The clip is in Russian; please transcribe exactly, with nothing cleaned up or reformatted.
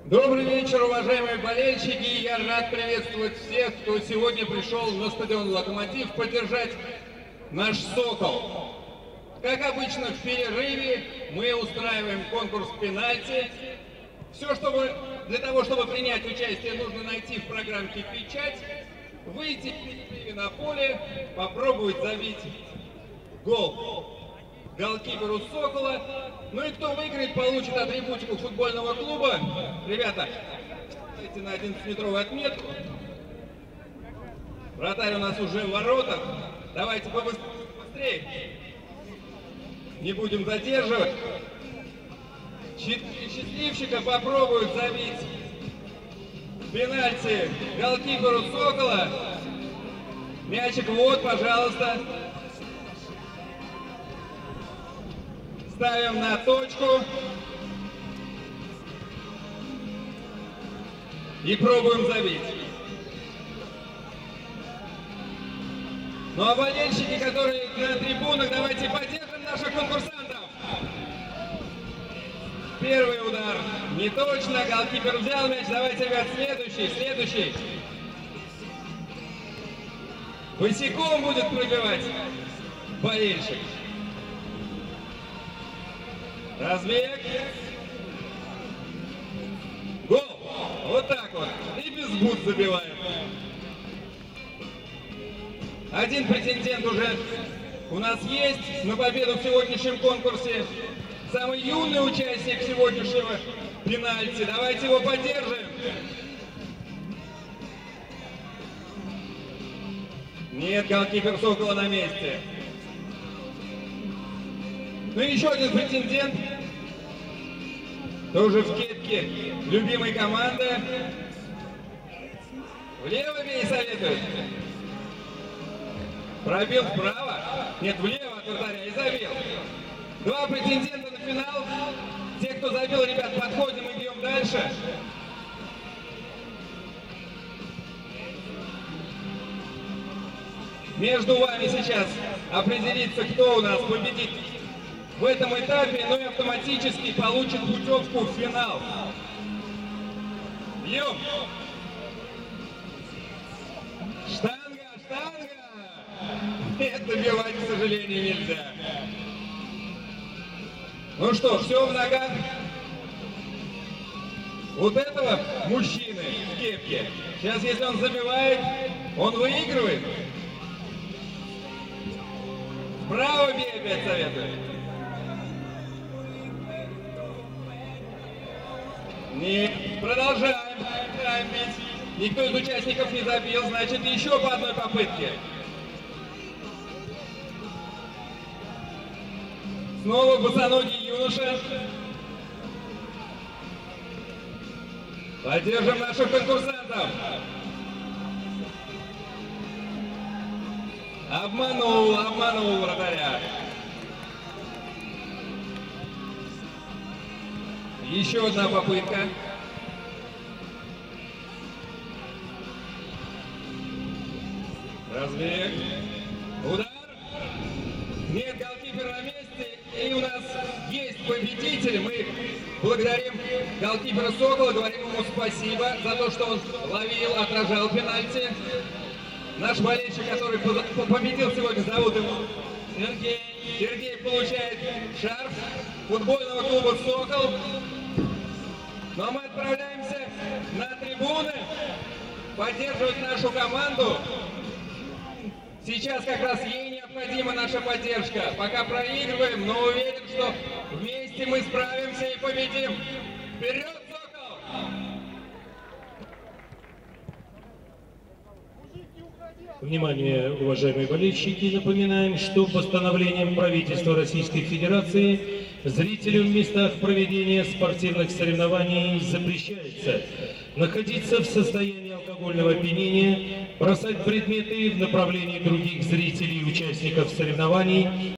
Добрый вечер, уважаемые болельщики! Я рад приветствовать всех, кто сегодня пришел на стадион «Локомотив» поддержать наш «Сокол». Как обычно, в перерыве мы устраиваем конкурс пенальти. Все, чтобы, для того, чтобы принять участие, нужно найти в программке печать, выйти на поле, попробовать забить гол голкиперу «Сокола». Ну и кто выиграет, получит атрибутику футбольного клуба. Ребята, давайте на одиннадцатиметровую отметку. Вратарь у нас уже в воротах. Давайте побыстрее. Не будем задерживать. Четыре счастливчика попробуют забить пенальти голкиперу «Сокола». Мячик вот, пожалуйста. Ставим на точку. И пробуем забить. Ну а болельщики, которые на трибунах, давайте поддержим наших конкурсантов. Первый удар не точно, голкипер взял мяч. Давайте, ребят, следующий, следующий. Босиком будет пробивать болельщик. Разбег. Гол. Вот так вот. И без бут забиваем. Один претендент уже у нас есть на победу в сегодняшнем конкурсе. Самый юный участник сегодняшнего пенальти. Давайте его поддержим. Нет, голкипер «Сокола» на месте. Ну и еще один претендент. Тоже в кепке любимой команды. Влево бей, советуют. Пробил вправо. Нет, влево от вратаря и забил. Два претендента на финал. Те, кто забил, ребят, подходим и бьем дальше. Между вами сейчас определится, кто у нас победит в этом этапе, но и автоматически получит путевку в финал. Бьем. Штанга, штанга. Нет, добивать, к сожалению, нельзя. Ну что, все в ногах вот этого мужчины в кепке. Сейчас, если он забивает, он выигрывает. Вправо бей, опять советую. Нет, продолжаем. Продолжаем бить. Никто из участников не забил, значит, еще по одной попытке. Снова босоногий юноша. Поддержим наших конкурсантов. Обманул, обманул вратаря. Еще одна попытка. Разбег. Удар. Нет, голкипер на месте. И у нас есть победитель. Мы благодарим голкипера «Сокола», говорим ему спасибо за то, что он ловил, отражал пенальти. Наш болельщик, который победил сегодня, зовут его Сергей. Сергей получает шарф футбольного клуба «Сокол». Ну а мы отправляемся на трибуны поддерживать нашу команду. Сейчас как раз ей необходима наша поддержка. Пока проигрываем, но уверен, что вместе мы справимся и победим. Вперед, «Сокол»! Внимание, уважаемые болельщики, напоминаем, что постановлением правительства Российской Федерации зрителям в местах проведения спортивных соревнований запрещается находиться в состоянии алкогольного опьянения, бросать предметы в направлении других зрителей и участников соревнований,